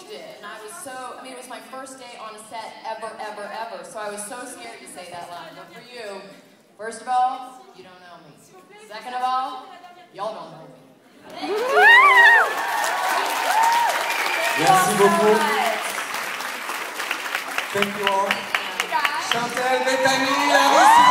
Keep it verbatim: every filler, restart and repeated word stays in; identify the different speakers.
Speaker 1: changed it, and I was so, I mean, it was my first day on a set ever, ever, ever, so I was so scared to say that line. But for you, first of all, you don't know me. Second of all, y'all don't know me.
Speaker 2: Merci beaucoup. Thank you all.
Speaker 1: Thank you guys.
Speaker 2: Chantal, Bethany, Hilarie.